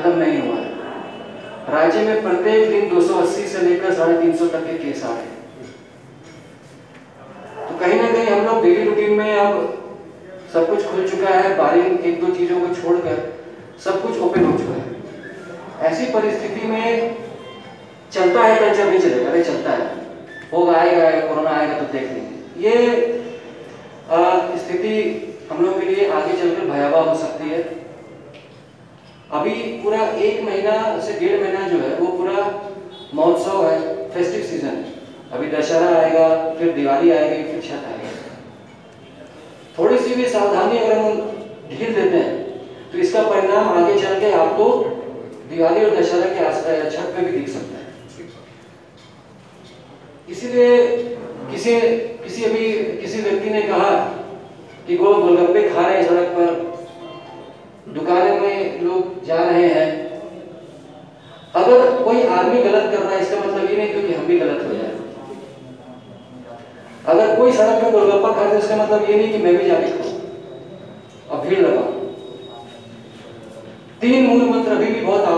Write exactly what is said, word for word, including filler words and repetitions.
खत्म नहीं हुआ है। राज्य में प्रत्येक दिन दो सौ अस्सी से लेकर साढ़े तीन सौ तक के केस आ रहे हैं। तो कहीं ना कहीं हम लोग डेली रूटीन में अब सब कुछ खुल चुका है, बारी एक दो चीजों को छोड़कर सब कुछ ओपन हो चुका है। ऐसी परिस्थिति में चलता है कल्चर नहीं चलेगा, अरे चलता है, होगा, आएगा आएगा, कोरोना आएगा तो देख लेंगे। ये स्थिति हम लोग के लिए आगे चलकर भयावह हो सकती है। अभी पूरा एक महीना से डेढ़ महीना जो है वो पूरा महोत्सव है, फेस्टिव सीजन है। अभी दशहरा आएगा, फिर दिवाली आएगी, फिर छठ आएगी। थोड़ी सी भी सावधानी अगर हम ढील देते हैं तो इसका परिणाम आगे चल के आपको दिवाली और दशहरा के आसपास छठ पे भी दिख सकता है। इसीलिए किसी किसी अभी किसी व्यक्ति ने कहा कि वो गोलगप्पे खा रहे हैं सड़क पर, दुकानों में लोग जा रहे हैं। अगर कोई आदमी गलत कर रहा है इसका मतलब ये नहीं क्योंकि हम भी गलत हो जाए। अगर कोई सड़क में गोलगप्पा खा रहा है इसका मतलब ये नहीं कि मैं भी जाके खाऊं और भीड़ लगाऊं। तीन मूल मंत्र अभी भी बहुत